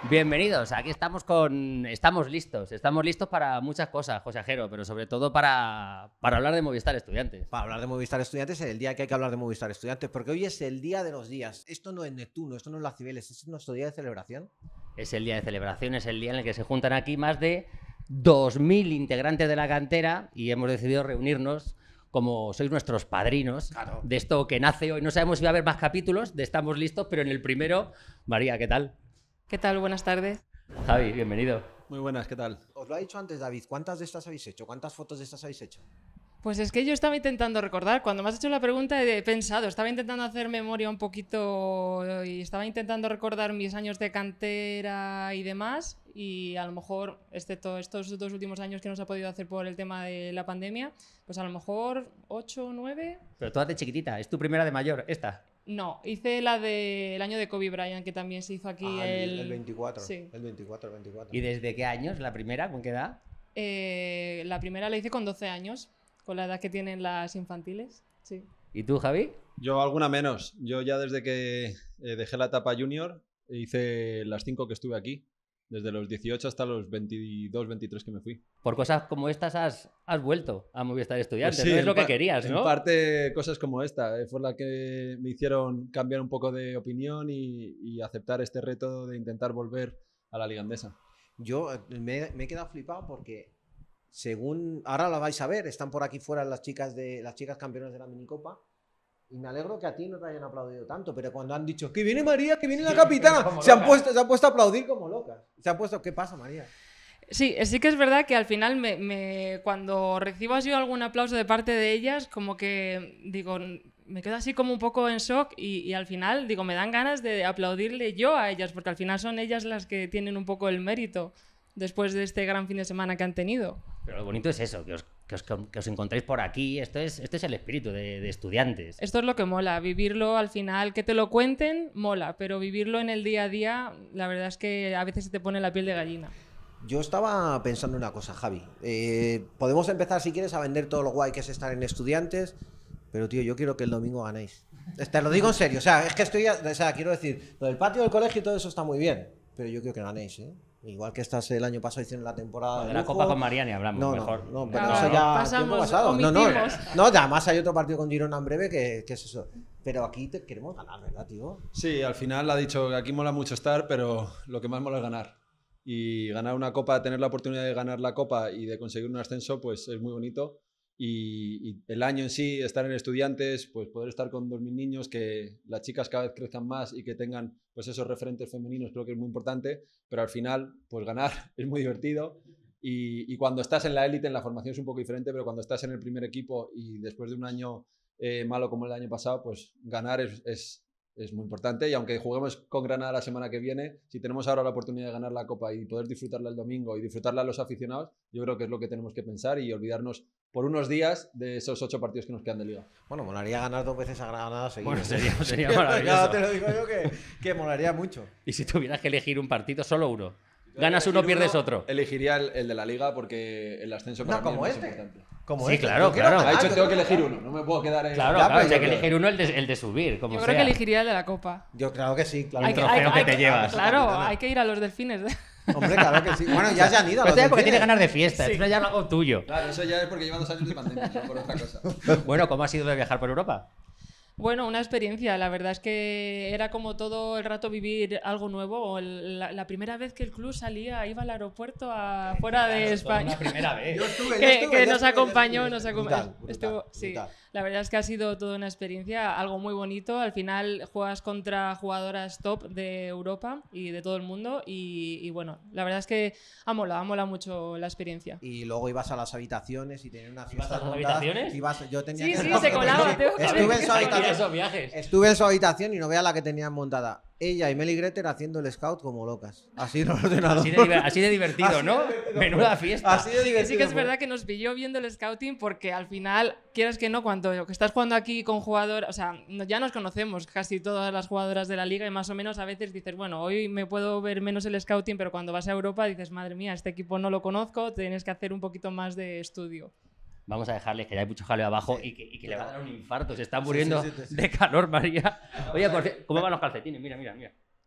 Bienvenidos, aquí estamos listos para muchas cosas, José Ajero, pero sobre todo para hablar de Movistar Estudiantes. Para hablar de Movistar Estudiantes, el día que hay que hablar de Movistar Estudiantes, porque hoy es el día de los días. Esto no es Neptuno, esto no es las Cibeles, es nuestro día de celebración. Es el día de celebración, es el día en el que se juntan aquí más de 2.000 integrantes de la cantera y hemos decidido reunirnos como sois nuestros padrinos de esto que nace hoy. No sabemos si va a haber más capítulos de Estamos Listos, pero en el primero, María, ¿qué tal? ¿Qué tal? Buenas tardes. Javi, bienvenido. Muy buenas, ¿qué tal? Os lo ha dicho antes David, ¿cuántas de estas habéis hecho? ¿Cuántas fotos de estas habéis hecho? Pues es que yo estaba intentando recordar, cuando me has hecho la pregunta he pensado, estaba intentando hacer memoria un poquito y estaba intentando recordar mis años de cantera y demás, y a lo mejor, excepto estos 2 últimos años que no se ha podido hacer por el tema de la pandemia, pues a lo mejor 8 o 9. Pero todas de chiquitita, es tu primera de mayor, esta. No, hice la del año de Kobe Bryant, que también se hizo aquí el 24. Sí. El 24. ¿Y desde qué años? ¿La primera? ¿Con qué edad? La primera la hice con 12 años, con la edad que tienen las infantiles. Sí. ¿Y tú, Javi? Yo alguna menos. Yo ya desde que dejé la etapa junior hice las 5 que estuve aquí. Desde los 18 hasta los 22, 23 que me fui. Por cosas como estas has vuelto a Movistar Estudiantes, Pues sí, ¿no? Es lo que querías, ¿no? En parte cosas como esta. Fue la que me hicieron cambiar un poco de opinión y aceptar este reto de intentar volver a la Liga Endesa. Yo me he quedado flipado porque según ahora la vais a ver, están por aquí fuera las chicas campeonas de la minicopa. Y me alegro que a ti no te hayan aplaudido tanto, pero cuando han dicho que viene María, que viene la capitana, se han puesto a aplaudir como locas. ¿Qué pasa, María? Sí que es verdad que al final cuando recibo así algún aplauso de parte de ellas, como que digo, me quedo así como un poco en shock y al final digo, me dan ganas de aplaudirle yo a ellas, porque al final son ellas las que tienen un poco el mérito después de este gran fin de semana que han tenido. Pero lo bonito es eso, que os encontréis por aquí. Este es el espíritu de estudiantes. Esto es lo que mola, vivirlo al final, que te lo cuenten, mola, pero vivirlo en el día a día, la verdad es que a veces se te pone la piel de gallina. Yo estaba pensando una cosa, Javi. Podemos empezar, si quieres, a vender todo lo guay que es estar en Estudiantes, pero, tío, yo quiero que el domingo ganéis. Te lo digo en serio, o sea, es que quiero decir, lo del patio del colegio y todo eso está muy bien, pero yo quiero que ganéis, ¿eh? Igual que estás el año pasado hicieron la temporada de la Copa con Mariani hablamos mejor. No, pero eso ya tiempo pasado. No, además hay otro partido con Girona en breve que es eso. Pero aquí queremos ganar, ¿verdad, tío? Sí, al final ha dicho que aquí mola mucho estar, pero lo que más mola es ganar. Y ganar una copa, tener la oportunidad de ganar la copa y de conseguir un ascenso, pues es muy bonito. Y el año en sí, estar en Estudiantes, pues poder estar con 2.000 niños, que las chicas cada vez crezcan más y que tengan pues esos referentes femeninos, creo que es muy importante, pero al final, pues ganar es muy divertido y cuando estás en la élite, en la formación es un poco diferente, pero cuando estás en el primer equipo y después de un año malo como el año pasado, pues ganar es muy importante y aunque juguemos con Granada la semana que viene, si tenemos ahora la oportunidad de ganar la Copa y poder disfrutarla el domingo y disfrutarla a los aficionados, yo creo que es lo que tenemos que pensar y olvidarnos por unos días de esos 8 partidos que nos quedan de Liga. Bueno, molaría ganar 2 veces a Granada seguidas. Bueno, sería maravilloso. Ya te lo digo yo que molaría mucho. Y si tuvieras que elegir un partido, solo uno. Ganas uno, pierdes otro. Elegiría el de la Liga porque el ascenso para mí es más importante. Sí, claro. Ha dicho que tengo que elegir uno, no me puedo quedar en... Claro, hay que elegir uno, el de subir, como Yo sea. creo que elegiría el de la Copa. Yo claro que sí, claro. El trofeo que te llevas. Claro, hay que ir a los delfines. Hombre, claro que sí. Bueno, ya se han ido. Pero porque tienes ganas de fiesta, eso ya es algo tuyo. Claro, eso ya es porque lleva 2 años de pandemia, no por otra cosa. Bueno, ¿cómo ha sido de viajar por Europa? Bueno, una experiencia. La verdad es que era como todo el rato vivir algo nuevo. La primera vez que el club salía, iba al aeropuerto fuera de España. La primera vez. Que nos acompañó. Brutal, Sí. La verdad es que ha sido toda una experiencia, algo muy bonito. Al final juegas contra jugadoras top de Europa y de todo el mundo. Y bueno, la verdad es que ha molado mucho la experiencia. Y luego ibas a las habitaciones y tenías una fiesta. ¿Ibas a las habitaciones? Yo tenía Sí, se colaba. Estuve en su habitación. Esos viajes. Estuve en su habitación y no veas la que tenían montada. Ella y Meli Greter haciendo el scout como locas. Así en el ordenador. Así de divertido, ¿no? Menuda fiesta. Así de divertido. Sí que es verdad que nos pilló viendo el scouting porque al final, quieras que no, cuando que estás jugando aquí con jugadores, o sea, ya nos conocemos casi todas las jugadoras de la liga y más o menos a veces dices, bueno, hoy me puedo ver menos el scouting, pero cuando vas a Europa dices, madre mía, este equipo no lo conozco, tienes que hacer un poquito más de estudio. Vamos a dejarles que ya hay mucho jaleo abajo y que le va a dar un infarto. Se está muriendo de calor, María. Oye, ¿cómo van los calcetines? Mira.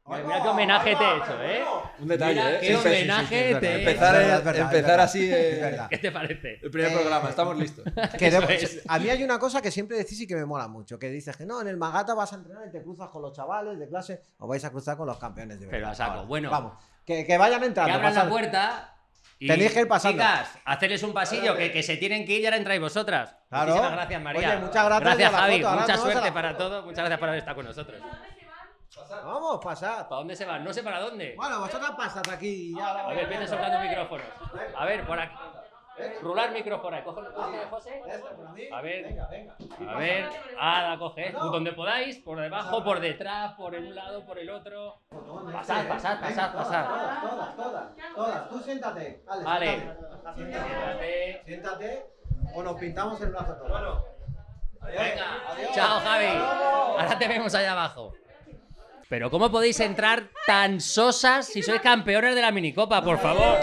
Mira qué homenaje te he hecho, ¿eh? Un detalle, Mira ¿eh? qué homenaje es te he Empezar, hecho. Es verdad, empezar así es verdad. ¿Qué te parece? el primer programa, estamos listos. Eso es. A mí hay una cosa que siempre decís y que me mola mucho, que dices que no, en el Magata vas a entrenar y te cruzas con los chavales de clase o vais a cruzar con los campeones de verdad. Pero a saco. Ahora, Bueno. vamos, que vayan entrando. Que abran la pasad. puerta y... Tenéis que ir pasando. Chicas, hacerles un pasillo, que se tienen que ir y ahora entráis vosotras. Claro. Muchísimas gracias, María. Oye, muchas gracias Gracias, y a la Javi. foto. Ahora Mucha nos vamos a suerte la- para todo. Muchas gracias por haber estado con nosotros. Vamos, pasad. ¿Para dónde se van? No sé para dónde. Bueno, vosotras pasad aquí y ya. A ver, viene soltando micrófonos. A ver, por aquí. Rular micrófono. Coge José. A ver. Venga, venga. A ver. Ada, coge. Donde podáis. Por debajo, por detrás, por un lado, por el otro. Pasad. Todas. Tú siéntate. Vale. Siéntate. Siéntate. O nos pintamos el brazo todos. Bueno. Venga. Chao, Javi. Ahora te vemos allá abajo. Pero ¿cómo podéis entrar tan sosas si sois campeones de la minicopa, por favor?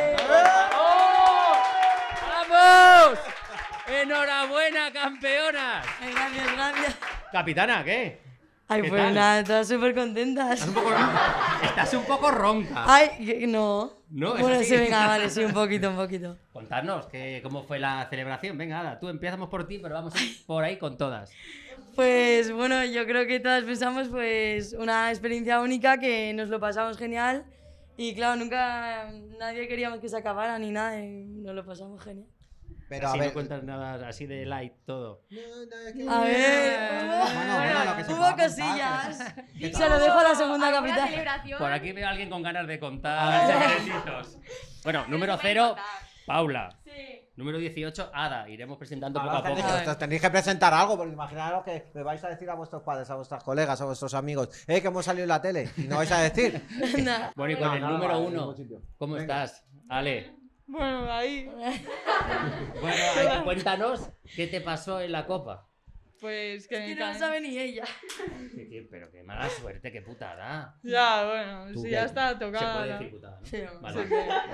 ¡Vamos! ¡Enhorabuena, campeonas! Gracias. Capitana, ¿qué? Ay, ¿Qué pues tal? nada, todas súper contentas. Estás un poco ronca. Ay, no. No, es Bueno, así. sí, venga, vale, sí, un poquito. Contadnos cómo fue la celebración. Venga, Ada, tú empezamos por ti, pero vamos a ir por ahí con todas. Pues bueno, yo creo que todas pensamos pues una experiencia única, que nos lo pasamos genial. Y claro, nunca nadie queríamos que se acabara ni nada, y nos lo pasamos genial. Pero Así a ver. no cuentas nada así de light todo. A ver, Bueno, lo que se hubo pueda contar, cosillas. ¿Qué Se lo dejo a la segunda ¿Alguna capitana. celebración? Por aquí veo a alguien con ganas de contar secretitos. Bueno, número 0, Paula. Sí. Número 18, Ada. Iremos presentando poco Ahora a poco. tenéis que presentar algo, porque imaginaros que me vais a decir a vuestros padres, a vuestras colegas, a vuestros amigos, que hemos salido en la tele, y no vais a decir. Nah. Bueno, y con el número vale, 1, ningún sitio. ¿cómo Venga. estás? Ale. Bueno, ahí. Bueno, cuéntanos qué te pasó en la copa. Pues que Que me no lo caen. sabe ni ella. Pero qué mala suerte, qué putada. Ya, bueno, ¿Tú sí, qué? ya estaba Se tocada. puede la- decir putada, ¿no? Sí, Vale.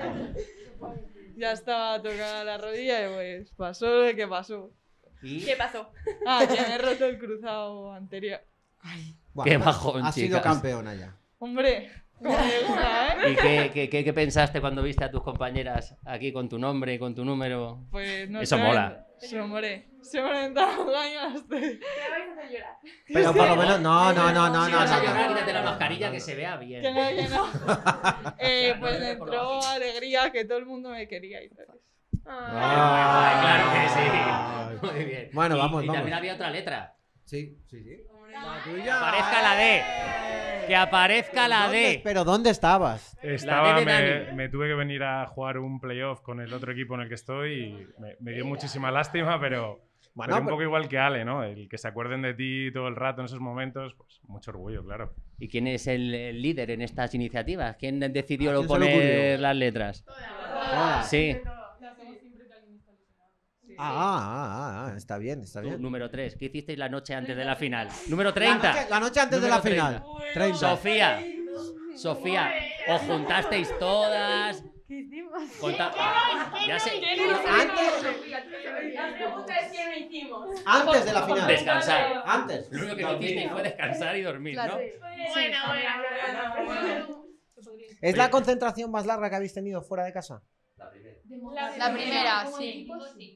Ya estaba tocada la rodilla y pues pasó lo que pasó. ¿Y? ¿Qué pasó? Ah, que me he roto el cruzado anterior. Bueno, Qué bajón, has sido chicas. campeona ya. Hombre, como me gusta, ¿eh? ¿Y qué pensaste cuando viste a tus compañeras aquí con tu nombre y con tu número? Pues no Eso sé. mola. Se muere. Se me han dado daños. Me vais a hacer llorar. Pero por lo menos, no. Si vas a llorar, quítate la mascarilla que se vea bien. Que no, que no. Pues no me es por lo entró bajito. alegría que todo el mundo me quería y tal. Ay, claro que sí. Muy bien. Bueno, Y- vamos, y vamos. también había otra letra. Sí. La Que tuya. aparezca la D. Que aparezca la D. Pero ¿dónde estabas? La D de Dani. Me tuve que venir a jugar un playoff con el otro equipo en el que estoy y me dio muchísima lástima, pero Bueno, un poco igual que Ale, ¿no? El que se acuerden de ti todo el rato en esos momentos, pues mucho orgullo, claro. ¿Y quién es el líder en estas iniciativas? ¿Quién decidió ¿A quién se le poner ocurrió? las letras? Hola. Sí. Está bien, está Tú, bien. número 3. ¿Qué hicisteis la noche antes de la final? Número 30. La noche antes de Número la final. 30. Sofía, os juntasteis todas. ¿Qué hicimos? Ya sé. La pregunta es qué no hicimos. Antes de la final. Descansar. Antes. Lo único que no hicisteis fue descansar y dormir, ¿no? Bueno. ¿Es la concentración más larga que habéis tenido fuera de casa? La primera, sí.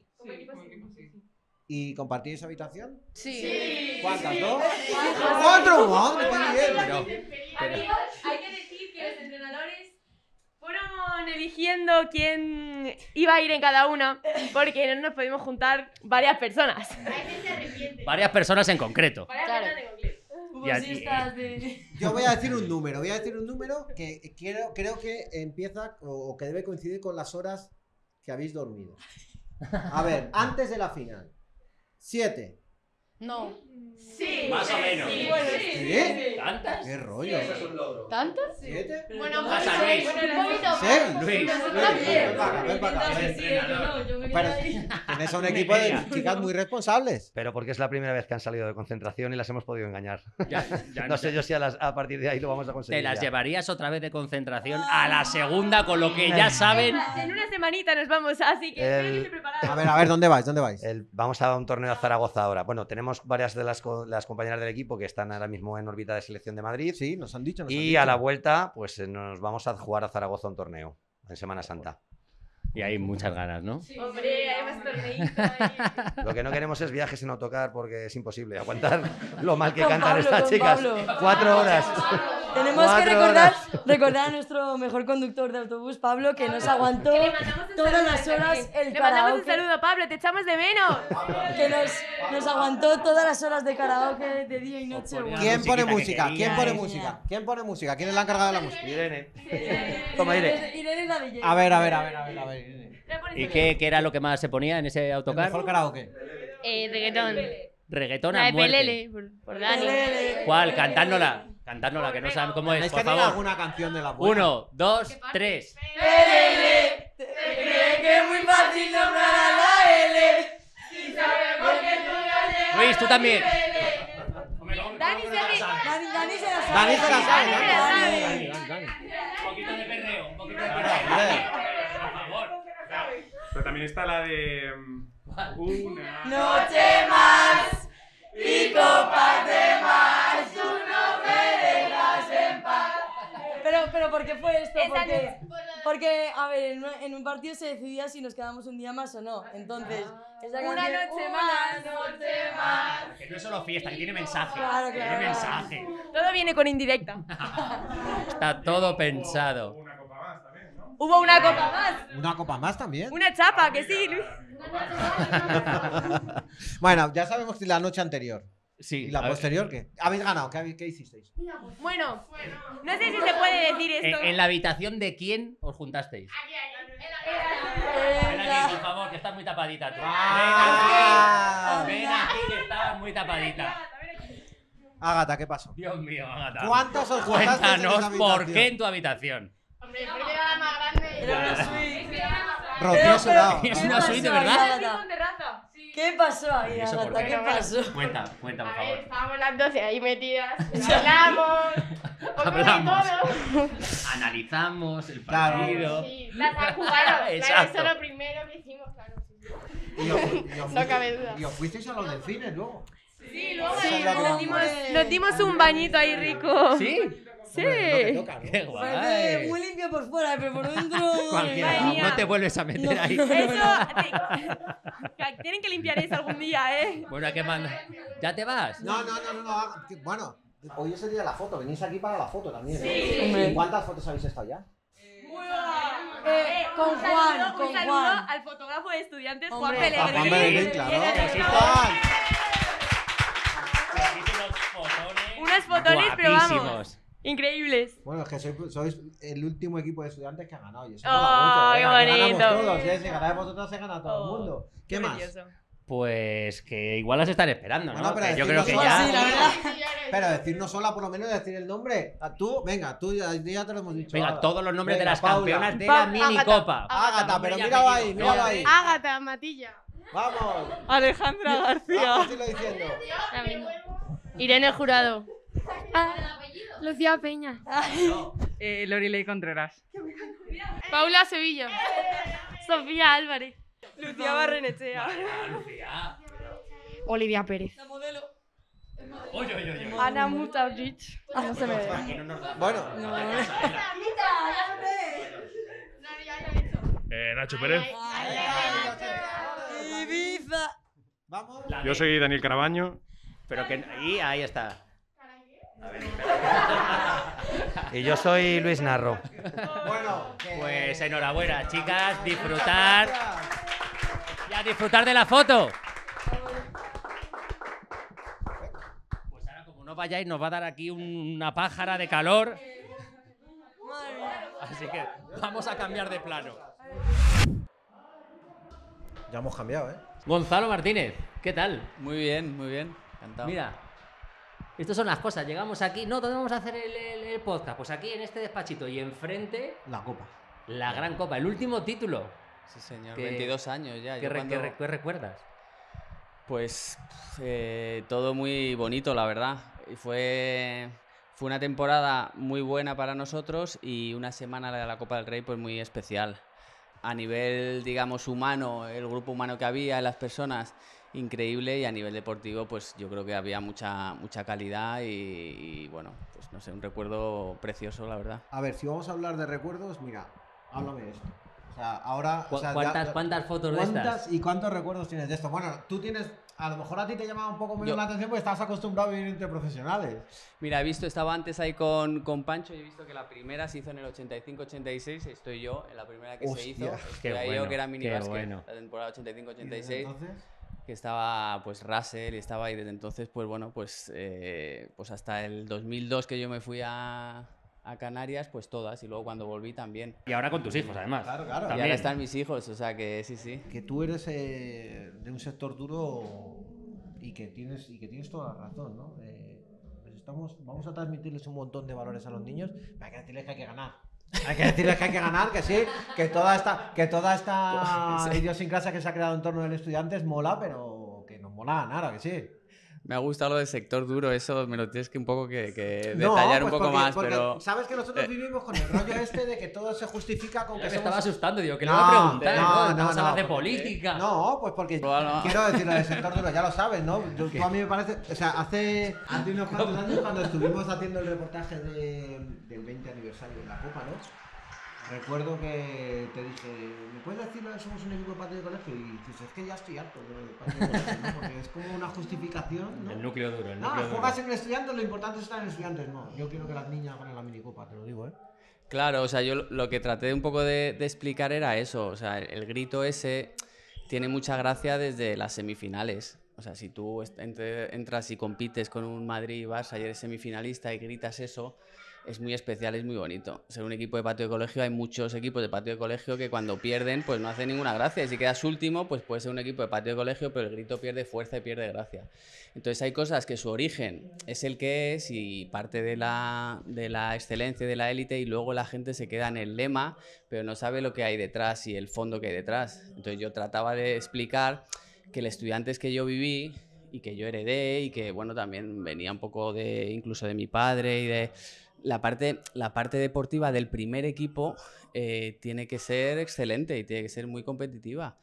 ¿Y compartíais habitación? Sí. ¿Cuántas? ¿Dos? ¡Cuatro! ¡Madre, qué bien! Amigos, hay que decir que los entrenadores fueron eligiendo quién iba a ir en cada una, porque no nos podemos juntar varias personas. Varias personas en concreto. Varias personas en concreto. Hubo Y a- siestas de... Yo voy a decir un número. Voy a decir un número que creo que empieza o que debe coincidir con las horas que habéis dormido. A ver, antes de la final. 7. No. Sí. Más o menos. Sí. ¿Sí? ¿Tantas? ¿Qué rollo? ¿Tantas? 7. Bueno, Pasa, Luis. un poquito. ¿Sí? Luis. Ven para acá, ven para acá. El entrenador. Yo me Pero tienes a un equipo de chicas muy responsables. Pero porque es la primera vez que han salido de concentración y las hemos podido engañar. Ya No sé yo si a partir de ahí lo vamos a conseguir. ¿Te las ya. llevarías otra vez de concentración a la segunda con lo que ya saben? En una semanita nos vamos, así que espero que esté preparada. A ver, ¿dónde vais? ¿Dónde vais? Vamos a un torneo a Zaragoza ahora. Bueno, tenemos varias de las compañeras del equipo que están ahora mismo en órbita de selección de Madrid. Sí, nos han dicho. Y a la vuelta, pues nos vamos a jugar a Zaragoza un torneo en Semana Santa. Y hay muchas ganas, ¿no? Hombre, hay más torneito ahí. Lo que no queremos es viajes en autocar porque es imposible aguantar lo mal que Con cantan Pablo, estas con chicas. Pablo. 4 horas. Tenemos que 4 horas. recordar a nuestro mejor conductor de autobús, Pablo, que nos aguantó Que le mandamos un todas saludo las desde horas aquí. el Le mandamos un karaoke. saludo, Pablo, te echamos de menos. Que nos aguantó todas las horas de karaoke de día y noche. Ponía- Bueno. ¿Quién pone musiquita que música? quería, ¿Quién pone eh. música? ¿Quién pone música? ¿Quién es la encargada de la música? Irene. Toma, Irene. Irene es la DJ. A ver, Irene. ¿Y qué era lo que más se ponía en ese El autocar? mejor karaoke. Reggaetón. Reggaetón La a de muerte. Pelele, por Dani. ¿Cuál? Cantándola. Cantándola, que no saben cómo es, ¿Es por que tiene favor. alguna canción de la buena? 1, 2, 3. Pelele, ¿te crees que es muy fácil nombrar a la L? Luis, tú también. Dani se hace... Dani se la sabe. Dani se la sabe. Dani se la sabe. Un poquito de perreo, un poquito de Hombre. Por favor. Pero también está la de... Una... Noche más y copas de más, tú no me dejas en paz. Pero ¿por qué fue esto? Porque a ver, en un partido se decidía si nos quedamos un día más o no. Entonces, esa Una canción, noche una más. noche más. Que no es solo fiesta, que tiene mensaje. Claro, Tiene claro. mensaje. Todo viene con indirecta. Está todo pensado. Una copa más también, ¿no? Hubo una copa más. ¿Una copa más también? Una chapa, que sí, Luis. Bueno, ya sabemos que la noche anterior. Sí. ¿Y la a ver. posterior qué? ¿Habéis ganado? ¿Qué hicisteis? Bueno, no sé si se puede decir esto. ¿En la habitación de quién os juntasteis? Ven aquí, por favor, que estás muy tapadita tú. Ah. Ven aquí, que estás muy tapadita. Ágata, ¿qué pasó? Dios mío, Ágata. ¿Cuántas os juntasteis en Cuéntanos esa por habitación? qué en tu habitación. Era una suite. Rocío Sudado. Es ¿Qué una pasó suite, ahí, ¿verdad? Ágata? de raza. ¿Qué pasó ahí, ¿Y eso por Ágata? qué? ¿Qué pasó? Cuenta, por favor. Estábamos las 12 ahí metidas. Hablamos. Hablamos. Analizamos el Claro. partido. Sí, las jugaron. Exacto. Eso es lo primero que hicimos, claro. Y os No cabe duda. Y os fuisteis a los delfines luego. Sí, luego Esa es la nos, que- dimos, nos dimos un bañito ahí rico. ¿Sí? Sí. Hombre, no te toca, ¿no? ¡Qué Parece guay! muy limpio por fuera, pero por dentro. Cualquiera. Madre mía. No te vuelves a meter ahí. Eso. Tienen que limpiar eso algún día, ¿eh? Bueno, ¿qué manda? ¿Ya te vas? No. Bueno, hoy es el día de la foto. Venís aquí para la foto también. Hombre. ¿Y cuántas fotos habéis estado ya? Con Un Juan, saludo- con un saludo Juan. al fotógrafo de estudiantes, Hombre. Juan A Juan Pellegrín, claro. Sí, Juan. Unos fotones, pero vamos. Guapísimos. Increíbles. Bueno, es que sois el último equipo de estudiantes que ha ganado. Y eso Oh, mola mucho. qué Venga, que ganamos bonito. todos, ¿eh? Si ganáis vosotros, se gana todo el Oh, mundo. ¿Qué más? precioso. Pues que igual las están esperando, ¿no? Bueno, pero Que yo decirlo creo que sola, ya. Sí, la verdad. Pero decirnos sola, por lo menos decir el nombre. A tú, venga, tú ya te lo hemos dicho. Venga, ahora. todos los nombres de Venga, las Paula. campeonas de Pa- la minicopa. Ágata, pero Nombre y míralo ahí, apellido. míralo ahí. Ágata, Matilla. Vamos. Alejandra García. Vamos, dilo diciendo. Irene Jurado. Lucía Peña. Lorilei Contreras. Paula Sevilla. Sofía Álvarez. Lucía Barrenechea. Lucía. Olivia Pérez. Oye, oye, oye. Ana Mutavich. No se me ve. Aquí no nos da. Bueno, Nacho Pérez. Ibiza. vamos. Yo soy Daniel Carabaño. Pero que. Y ahí está. Y yo soy Luis Narro. Bueno, Pues enhorabuena, chicas. Disfrutar. Y a disfrutar de la foto. Pues ahora, como no vayáis, nos va a dar aquí una pájara de calor. Así que vamos a cambiar de plano. Ya hemos cambiado, ¿eh? Gonzalo Martínez, ¿qué tal? Muy bien, encantado. Mira, estas son las cosas. Llegamos aquí. No, ¿dónde vamos a hacer el podcast? Pues aquí en este despachito y enfrente La copa. la gran copa, el último título. Sí, señor. ¿Qué- 22 años ya. ¿Qué, Yo cuando- qué recuerdas? Pues todo muy bonito, la verdad. Y fue una temporada muy buena para nosotros y una semana de la Copa del Rey pues muy especial. A nivel, digamos, humano, el grupo humano que había, las personas, increíble, y a nivel deportivo pues yo creo que había mucha calidad y bueno, pues no sé, un recuerdo precioso, la verdad. A ver, si vamos a hablar de recuerdos, mira, háblame de esto. O sea, ahora... o sea, ¿Cuántas fotos de estas? ¿Y cuántos recuerdos tienes de esto? Bueno, tú tienes... A lo mejor a ti te llamaba un poco menos la atención porque estabas acostumbrado a vivir entre profesionales. Mira, estaba antes ahí con Pancho y he visto que la primera se hizo en el 85-86, estoy yo, en la primera que se hizo. Estoy ahí yo, que era minibásquet, la temporada 85-86. Que estaba pues Russell y estaba ahí desde entonces, pues bueno, pues hasta el 2002 que yo me fui a Canarias, pues todas, y luego cuando volví también. Y ahora con tus hijos, además. Claro. Y ahora están mis hijos, o sea que sí. Que tú eres de un sector duro y que tienes toda la razón, ¿no? Pues vamos a transmitirles un montón de valores a los niños, pero hay que decirles que hay que ganar. Hay que decirles que hay que ganar, que sí, que toda esta idiosincrasia que se ha creado en torno del estudiante es mola, pero que nos mola ganar, ¿a que sí? Me ha gustado lo del sector duro, eso me lo tienes que un poco que detallar un poco más, pero... Sabes que nosotros vivimos con el rollo este de que todo se justifica con que me somos... estaba asustando, digo, que le voy a preguntar, ¿no? Estamos hablando de porque- política. No, pues porque quiero decirlo del sector duro, ya lo sabes, ¿no? Tú a mí me parece... O sea, hace unos cuantos años cuando estuvimos haciendo el reportaje del 20 aniversario de la Copa, ¿no? Recuerdo que te dije, ¿me puedes decir que somos un equipo de patio de colegio? Y dices, es que ya estoy harto de patio de colegio, ¿no? Porque es como una justificación, ¿no? El núcleo duro, No, juegas en el estudiante, lo importante es estar en el estudiante. No, yo quiero que las niñas ganen la minicopa, te lo digo, ¿eh? Claro, o sea, yo lo que traté un poco de explicar era eso, o sea, el grito ese tiene mucha gracia desde las semifinales. O sea, si tú entras y compites con un Madrid-Barça y eres semifinalista y gritas eso, es muy especial, es muy bonito. Ser un equipo de patio de colegio, hay muchos equipos de patio de colegio que cuando pierden, pues no hacen ninguna gracia. Y si quedas último, pues puede ser un equipo de patio de colegio, pero el grito pierde fuerza y pierde gracia. Entonces hay cosas que su origen es el que es y parte de la excelencia, de la élite, y luego la gente se queda en el lema, pero no sabe lo que hay detrás y el fondo que hay detrás. Entonces yo trataba de explicar que el Estudiantes que yo viví y que yo heredé y que, bueno, también venía un poco incluso de mi padre y de... La parte deportiva del primer equipo tiene que ser excelente y tiene que ser muy competitiva.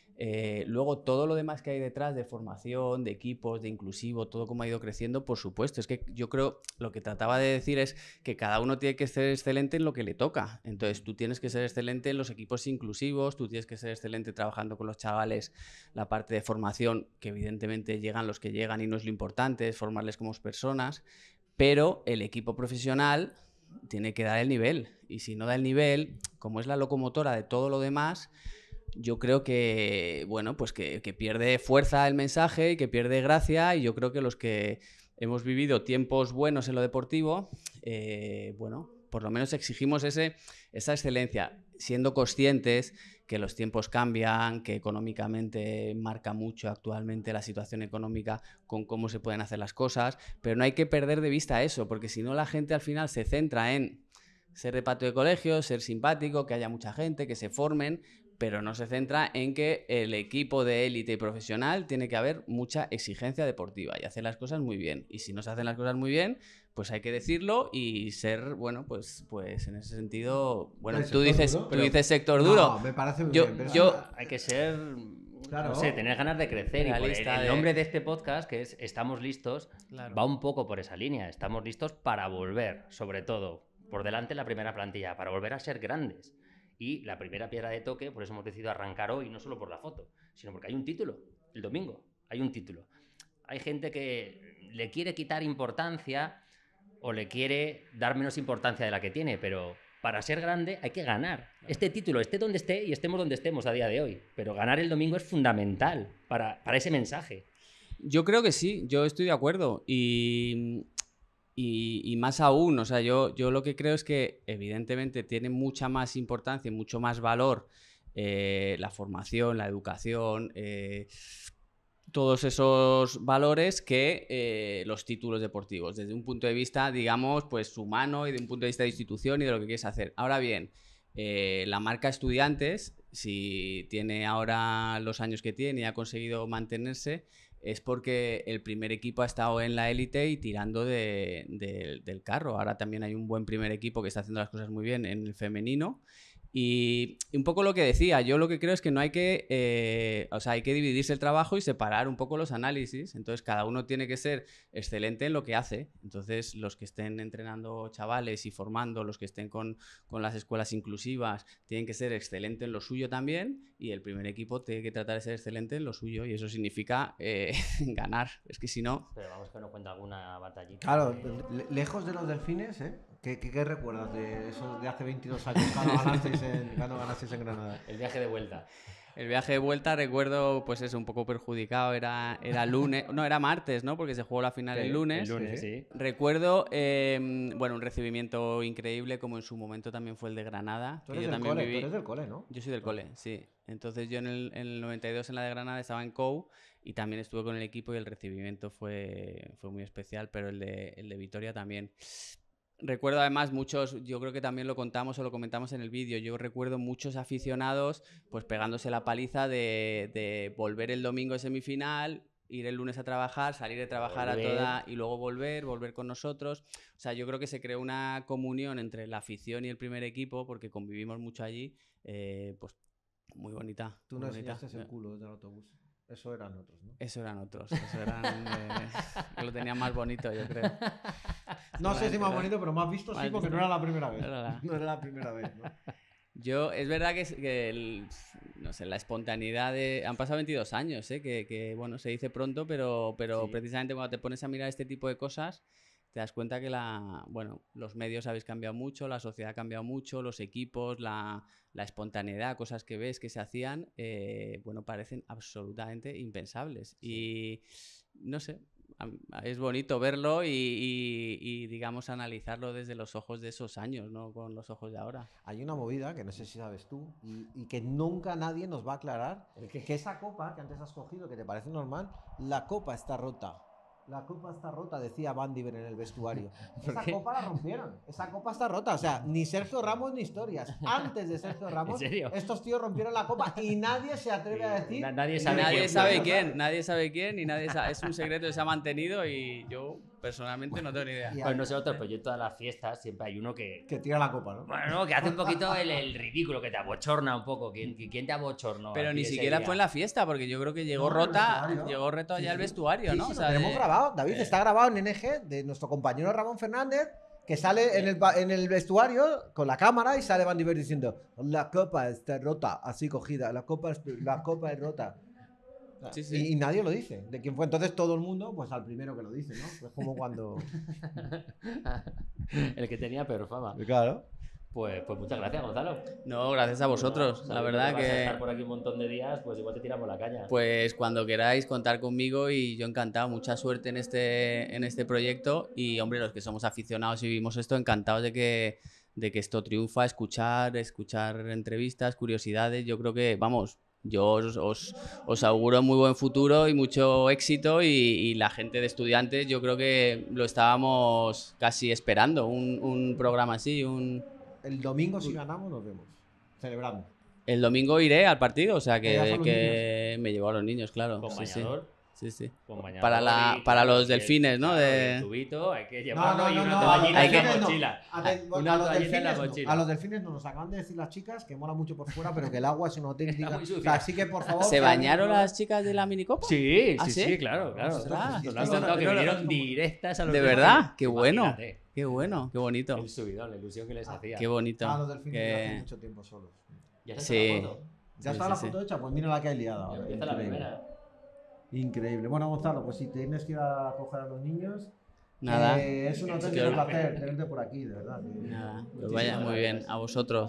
Luego todo lo demás que hay detrás de formación, de equipos, de inclusivo, todo como ha ido creciendo, por supuesto. Es que yo creo, lo que trataba de decir es que cada uno tiene que ser excelente en lo que le toca. Entonces tú tienes que ser excelente en los equipos inclusivos, tú tienes que ser excelente trabajando con los chavales, la parte de formación, que evidentemente llegan los que llegan y no es lo importante, es formarles como personas, pero el equipo profesional tiene que dar el nivel. Y si no da el nivel, como es la locomotora de todo lo demás, yo creo que, bueno, pues que pierde fuerza el mensaje y que pierde gracia, y yo creo que los que hemos vivido tiempos buenos en lo deportivo, bueno, por lo menos exigimos esa excelencia, siendo conscientes que los tiempos cambian, que económicamente marca mucho actualmente la situación económica con cómo se pueden hacer las cosas, pero no hay que perder de vista eso, porque si no la gente al final se centra en ser de patio de colegio, ser simpático, que haya mucha gente, que se formen, pero no se centra en que el equipo de élite y profesional tiene que haber mucha exigencia deportiva y hacer las cosas muy bien. Y si no se hacen las cosas muy bien, pues hay que decirlo y ser, bueno, pues en ese sentido, bueno, tú dices sector duro. No, me parece muy bien. Pero hay que ser, claro, no sé, tener ganas de crecer. Realista, y el nombre de este podcast, que es Estamos Listos, Claro. va un poco por esa línea. Estamos listos para volver, sobre todo, por delante la primera plantilla, para volver a ser grandes. Y la primera piedra de toque, por eso hemos decidido arrancar hoy, no solo por la foto, sino porque hay un título. El domingo hay un título. Hay gente que le quiere quitar importancia o le quiere dar menos importancia de la que tiene, pero para ser grande hay que ganar. Este título, esté donde esté y estemos donde estemos a día de hoy, pero ganar el domingo es fundamental para ese mensaje. Yo creo que sí, yo estoy de acuerdo y más aún, o sea, yo lo que creo es que evidentemente tiene mucha más importancia y mucho más valor la formación, la educación, todos esos valores que los títulos deportivos, desde un punto de vista, digamos, pues humano y de un punto de vista de institución y de lo que quieres hacer. Ahora bien, la marca Estudiantes si tiene ahora los años que tiene y ha conseguido mantenerse, es porque el primer equipo ha estado en la élite y tirando del carro. Ahora también hay un buen primer equipo que está haciendo las cosas muy bien en el femenino. Y un poco lo que decía, yo lo que creo es que no hay que, o sea, hay que dividirse el trabajo y separar un poco los análisis. Entonces, cada uno tiene que ser excelente en lo que hace. Entonces, los que estén entrenando chavales y formando, los que estén con las escuelas inclusivas, tienen que ser excelentes en lo suyo también. Y el primer equipo tiene que tratar de ser excelente en lo suyo. Y eso significa ganar. Es que si no... Pero vamos que no cuenta alguna batallita. Claro, lejos de los delfines, ¿eh? ¿Qué recuerdas de eso de hace 22 años cuando ganasteis en Granada? El viaje de vuelta. El viaje de vuelta recuerdo, pues eso, un poco perjudicado, era lunes, no, era martes, ¿no? Porque se jugó la final el lunes. El lunes, sí. Recuerdo, bueno, un recibimiento increíble, como en su momento también fue el de Granada. Tú eres del cole, ¿no? Yo soy del cole, sí. Entonces yo en el 92 en la de Granada estaba en COU y también estuve con el equipo y el recibimiento fue muy especial, pero el de Vitoria también. Recuerdo además muchos, yo creo que también lo contamos o lo comentamos en el vídeo, yo recuerdo muchos aficionados pues pegándose la paliza de volver el domingo en semifinal, ir el lunes a trabajar, salir de trabajar a toda y luego volver con nosotros. O sea, yo creo que se creó una comunión entre la afición y el primer equipo porque convivimos mucho allí, pues muy bonita. Tú no enseñaste el culo desde el autobús. Eso eran otros, ¿no? Eso eran otros. Eso eran, lo tenían más bonito, yo creo. No sé si más bonito, pero más visto sí, porque no era la primera vez. No era la primera vez, ¿no? Yo, es verdad que no sé, la espontaneidad de... Han pasado 22 años, ¿eh? Que bueno, se dice pronto, pero sí. Precisamente cuando te pones a mirar este tipo de cosas, te das cuenta que los medios habéis cambiado mucho, la sociedad ha cambiado mucho, los equipos, la espontaneidad, cosas que ves que se hacían, bueno, parecen absolutamente impensables. Sí. Y no sé, es bonito verlo y digamos, analizarlo desde los ojos de esos años, no con los ojos de ahora. Hay una movida que no sé si sabes tú y que nunca nadie nos va a aclarar, que esa copa que antes has cogido, que te parece normal, la copa está rota. La copa está rota, decía Van Diver en el vestuario. Esa copa la rompieron. Esa copa está rota. O sea, ni Sergio Ramos ni historias. Antes de Sergio Ramos, estos tíos rompieron la copa y nadie se atreve a decir. Nadie sabe quién y nadie sabe. Es un secreto que se ha mantenido y yo personalmente no tengo ni idea. Pues nosotros, pero yo en todas las fiestas siempre hay uno que tira la copa, ¿no? Bueno, que hace un poquito el ridículo, que te abochorna un poco. ¿Quién te abochornó? Pero ni siquiera fue en la fiesta, porque yo creo que llegó rota ya el vestuario, ¿no? Sí, o sea, tenemos grabado, David, está grabado en NG de nuestro compañero Ramón Fernández, que sale en el vestuario con la cámara y sale Van Diver diciendo: la copa está rota, así cogida, la copa es rota. Sí, sí. Y nadie lo dice. ¿De quién fue? Entonces todo el mundo, pues al primero que lo dice, ¿no? Es como cuando... el que tenía peor fama. Claro. Pues muchas gracias, Gonzalo. No, gracias a vosotros. Bueno, la verdad vas que... a estar por aquí un montón de días, pues igual te tiramos la caña. Pues cuando queráis contar conmigo y yo encantado. Mucha suerte en este proyecto y, hombre, los que somos aficionados y vivimos esto, encantados de que esto triunfa, escuchar entrevistas, curiosidades. Yo creo que, vamos... Yo os auguro muy buen futuro y mucho éxito y la gente de estudiantes, yo creo que lo estábamos casi esperando, un programa así. El domingo si ganamos nos vemos, celebrando. El domingo iré al partido, o sea que me llevo a los niños, claro. Con bañador. Sí. Con para los delfines, ¿no? El tubito, hay que llevarlo y una toallita en la mochila. Una toallita en la mochila. A los delfines nos acaban de decir las chicas que mola mucho por fuera, pero que el agua es una auténtica... Así que, por favor... ¿Se bañaron las chicas de la minicopa? Sí, claro. Nos han contado que vinieron directas a los delfines. ¿De verdad? Qué bueno. Qué bueno, qué bonito. El subidón, la ilusión que les hacía. Qué bonito. A los delfines hace mucho tiempo solos. ¿Ya está la foto? ¿Ya está la foto hecha? Pues mira la que hay liada. Empieza la primera. Increíble. Bueno, Gonzalo, pues si tienes que ir a coger a los niños, nada. Es un auténtico placer tenerte por aquí, de verdad. Nada, pues vaya muy bien. A vosotros.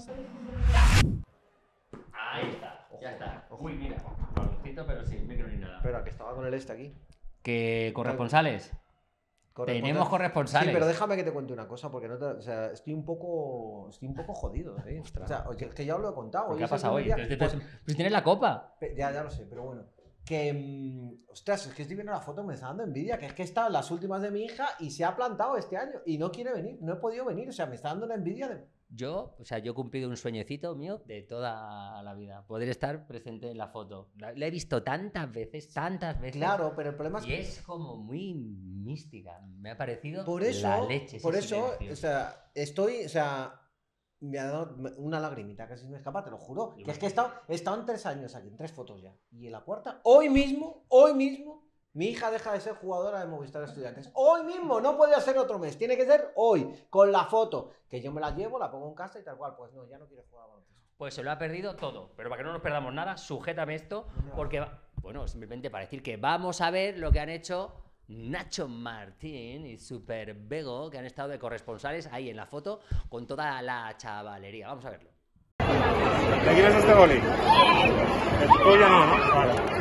Ahí está, ya está. Uy, mira, baloncito, pero sin micro ni nada. Espera, que estaba con el aquí. ¿Qué corresponsales? Tenemos corresponsales. Sí, pero déjame que te cuente una cosa, porque o sea, estoy un poco jodido. ¿Sí? O sea, que ya os lo he contado. ¿Qué ha pasado hoy? Pues tienes la copa. Ya lo sé, pero bueno. Que, ostras, es que estoy viendo la foto, me está dando envidia, que es que he estado en las últimas de mi hija y se ha plantado este año y no quiere venir, no he podido venir, o sea, me está dando la envidia de... Yo he cumplido un sueñecito mío de toda la vida. Poder estar presente en la foto. La he visto tantas veces. Claro, pero el problema es y que... es como muy mística. Me ha parecido Por eso, la leche. por ese eso, silencio. Me ha dado una lagrimita, casi me escapa, te lo juro. Que es que he estado en 3 años aquí, en 3 fotos ya. Y en la cuarta, hoy mismo, mi hija deja de ser jugadora de Movistar Estudiantes. Hoy mismo, no puede ser otro mes, tiene que ser hoy, con la foto. Que yo me la llevo, la pongo en casa y tal cual. Pues no, ya no quiere jugar a baloncesto. Pues se lo ha perdido todo. Pero para que no nos perdamos nada, sujétame esto. Porque, simplemente para decir que vamos a ver lo que han hecho Nacho Martín y Super Bego, que han estado de corresponsales ahí en la foto con toda la chavalería. Vamos a verlo. ¿De quién es este boli? El tuyo no, ¿no? Vale.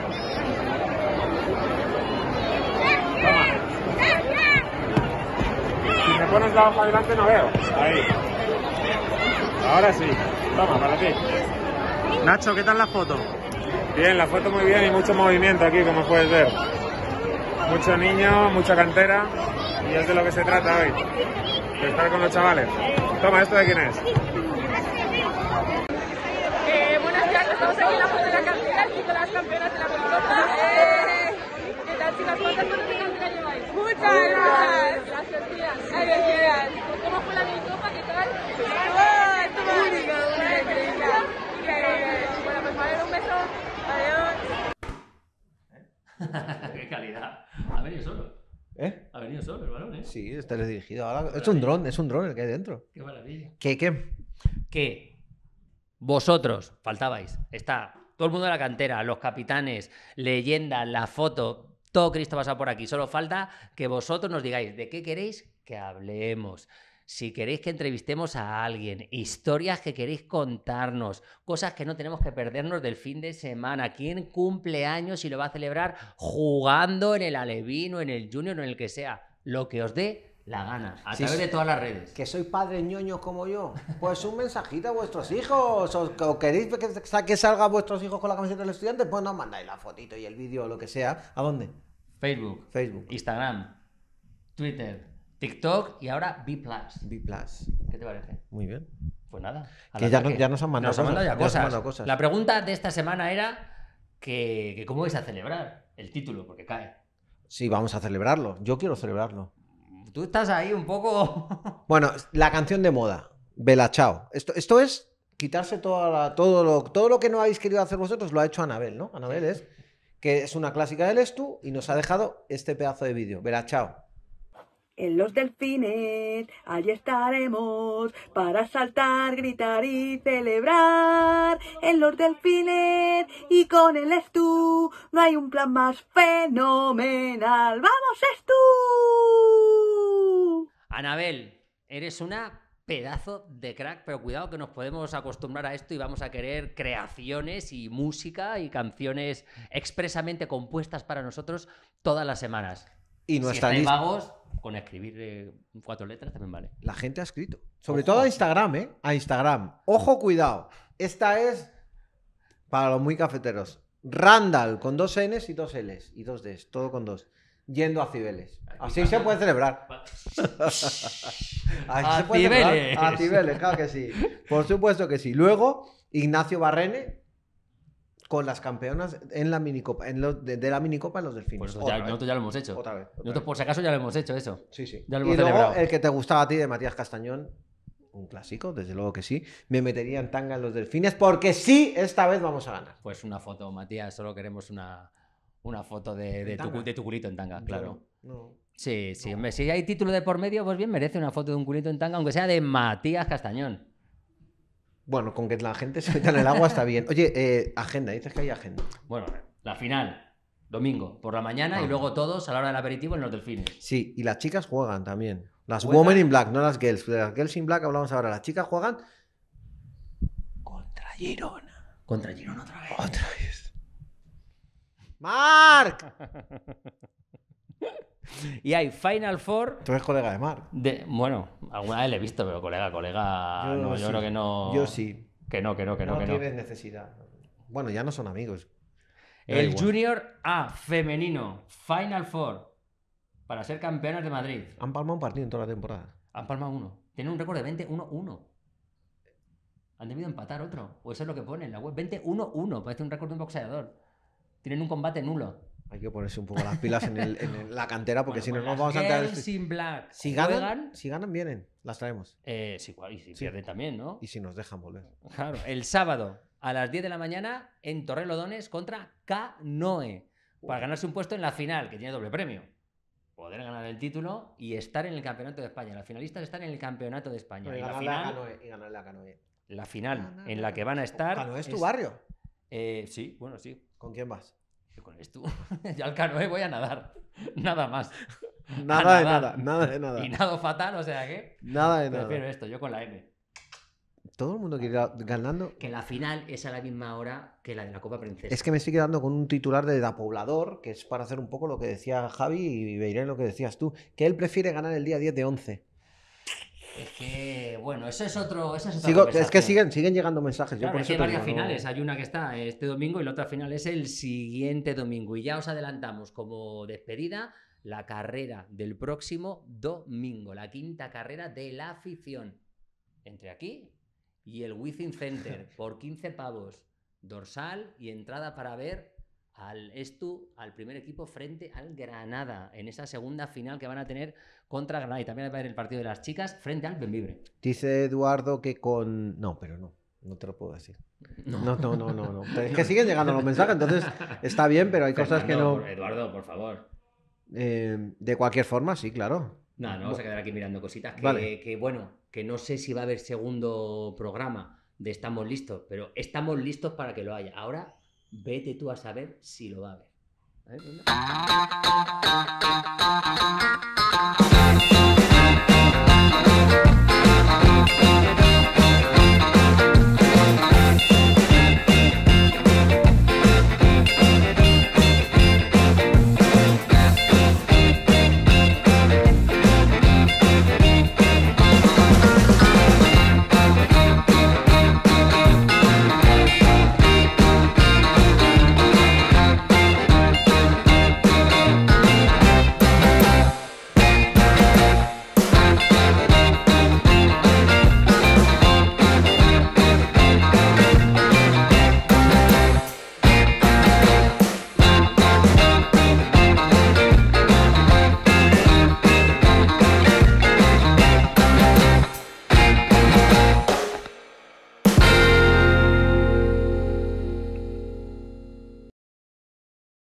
Si me pones la hoja adelante no veo. Ahí. Ahora sí. Toma, para ti. Nacho, ¿qué tal la foto? Bien, la foto muy bien y mucho movimiento aquí, como puedes ver. Mucho niño, mucha cantera y es de lo que se trata hoy. De estar con los chavales. Toma, ¿esto de quién es? Buenas tardes, estamos aquí en la foto de la cantera y con las campeonas de la Copa. ¿Qué tal, chicas? ¿Cuántas fotos de cantera lleváis? Muchas. Gracias, tías. Gracias. ¿Cómo fue la Minicopa? ¿Qué tal? Estuvo increíble. Bueno, pues vale, un beso. Adiós. ¡Qué calidad! Ha venido solo. ¿Eh? Ha venido solo el balón, ¿eh? Sí, está dirigido ahora. Es un dron el que hay dentro. ¡Qué maravilla! ¿Qué? Vosotros, faltabais. Está todo el mundo de la cantera, los capitanes, leyendas, la foto, todo Cristo pasa por aquí. Solo falta que vosotros nos digáis de qué queréis que hablemos. Si queréis que entrevistemos a alguien, historias que queréis contarnos, cosas que no tenemos que perdernos del fin de semana. ¿Quién cumple años y lo va a celebrar jugando en el Alevín o en el Junior o en el que sea? Lo que os dé la gana, a través de todas las redes. Que sois padres ñoños como yo. Pues un mensajito a vuestros hijos. ¿O queréis que salga vuestros hijos con la camiseta del estudiante? Pues nos mandáis la fotito y el vídeo o lo que sea. ¿A dónde? Facebook, Instagram, Twitter, TikTok y ahora B+. ¿Qué te parece? Muy bien. Pues nada. Que ya nos han mandado cosas. La pregunta de esta semana era que cómo vais a celebrar el título, porque cae. Sí, vamos a celebrarlo. Yo quiero celebrarlo. Tú estás ahí un poco... Bueno, la canción de moda, Bella Ciao. Esto es quitarse todo lo que no habéis querido hacer vosotros, lo ha hecho Anabel, ¿no? Anabel que es una clásica del Estu y nos ha dejado este pedazo de vídeo. Bella Ciao. En los delfines, allí estaremos para saltar, gritar y celebrar. En los delfines y con el Estu, no hay un plan más fenomenal. ¡Vamos, Estu! Anabel, eres una pedazo de crack, pero cuidado que nos podemos acostumbrar a esto y vamos a querer creaciones y música y canciones expresamente compuestas para nosotros todas las semanas. Y no si estáis vagos, con escribir 4 letras también vale. La gente ha escrito. Sobre todo a Instagram, ¿eh? A Instagram. Ojo, cuidado. Esta es para los muy cafeteros. Randall, con 2 Ns y 2 Ls y 2 Ds. Todo con 2. Yendo a Cibeles. Así se puede celebrar. A Cibeles. A Cibeles, claro que sí. Por supuesto que sí. Luego, Ignacio Barrene con las campeonas en la minicopa, de la minicopa en los delfines. Pues nosotros ya lo hemos hecho. Otra vez. Nosotros por si acaso ya lo hemos hecho eso. Sí, sí. Ya lo y hemos luego celebrado. el que te gustaba a ti de Matías Castañón, un clásico, desde luego que sí. Me metería en tanga en los delfines porque sí, esta vez vamos a ganar. Pues una foto, Matías, solo queremos una foto de tu culito en tanga, claro. No. Sí, hombre, si hay título de por medio, pues bien merece una foto de un culito en tanga, aunque sea de Matías Castañón. Bueno, con que la gente se meta en el agua está bien. Oye, agenda, dices que hay agenda. Bueno, la final, domingo, por la mañana y luego todos a la hora del aperitivo en los delfines. Sí, y las chicas juegan también. Las Women in Black, no las Girls. De las Girls in Black hablamos ahora. Las chicas juegan contra Girona. Contra Girona otra vez. Otra vez. ¡Marc! Y hay Final Four. Tú eres colega de Marc. Bueno, alguna vez le he visto, pero colega. Yo creo que no. Yo sí. Que no. No tienes necesidad. Bueno, ya no son amigos. El Junior A femenino, Final Four, para ser campeonas de Madrid. Han palmado un partido en toda la temporada. Han palmado 1. Tienen un récord de 20-1-1. Han debido empatar otro. O eso es lo que pone en la web. 20-1-1. Parece un récord de un boxeador. Tienen un combate nulo. Hay que ponerse un poco las pilas en la cantera porque si no nos vamos a entrar. entrar. Sin Black. Si ganan, vienen. Las traemos. Sí, y si pierden también, ¿no? Y si nos dejan volver. Claro. El sábado a las 10 de la mañana en Torrelodones contra Canoe. Para ganarse un puesto en la final, que tiene doble premio. Poder ganar el título y estar en el Campeonato de España. Las finalistas están en el Campeonato de España. Y ganarle a Canoe. La final en la que van a estar. ¿Canoe es tu barrio? Sí, bueno, sí. ¿Con quién vas? Con esto. Yo al Canoe voy a nadar. Nada más. Nada de nada. Y nado fatal, o sea que. Nada de nada. Prefiero esto, yo con la M. Todo el mundo quiere ir ganando. Que la final es a la misma hora que la de la Copa Princesa. Es que me estoy quedando con un titular de Da Poblador, que es para hacer un poco lo que decía Javi y veiré lo que decías tú. Que él prefiere ganar el día 10 de 11. Es que, bueno, eso es otro. Es que siguen llegando mensajes. Claro, yo por eso hay varias digo, finales. Hay una que está este domingo y la otra final es el siguiente domingo. Y ya os adelantamos como despedida la carrera del próximo domingo. La 5ª carrera de la afición. Entre aquí y el Wizzing Center por 15 pavos. Dorsal y entrada para ver al primer equipo frente al Granada en esa segunda final que van a tener contra Granada. Y también va a haber el partido de las chicas frente al Benvibre. Dice Eduardo que con... No, pero no te lo puedo decir. No. Es que siguen llegando los mensajes, entonces está bien, pero hay cosas que no... Eduardo, por favor. De cualquier forma, sí, claro. No, vamos a quedar aquí mirando cositas Vale. que no sé si va a haber segundo programa de Estamos Listos, pero estamos listos para que lo haya. Ahora, vete tú a saber si lo va a haber.